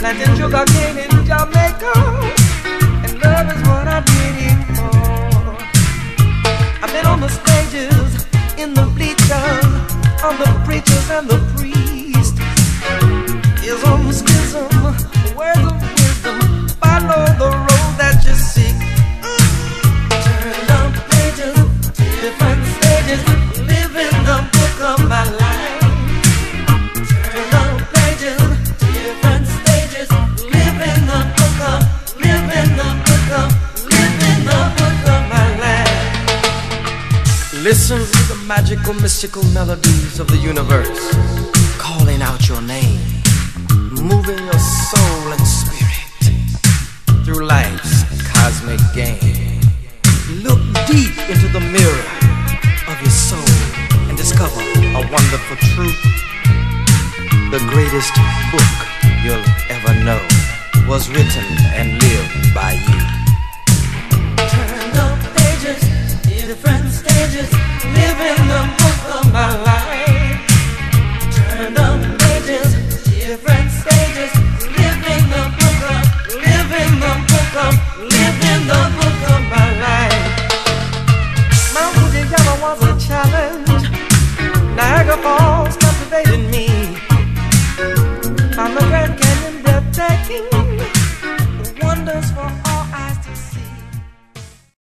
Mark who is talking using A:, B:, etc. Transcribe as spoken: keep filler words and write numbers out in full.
A: planting sugar cane in Jamaica, and love is what I did it for. I've been on the stages, in the bleachers, on the preachers and the priests. Is on the schism, words of wisdom, follow the road that you seek. Turn down pages, different stages, live in the book of my life. Turn down pages, different stages, live in the book of, live in the book of, live in the book of my life. Listen to the magical, mystical melodies of the universe, calling out your name, moving your soul and spirit through life's cosmic game. Look deep into the mirror of your soul and discover a wonderful truth. The greatest book you'll ever know was written and lived by you. Turn the pages, different stages, live in the book of my life. Turn the pages, different stages, live in the book of, live in the book of, live in the book of my life. Mount Fuji was a challenge. Niagara Falls captivated me.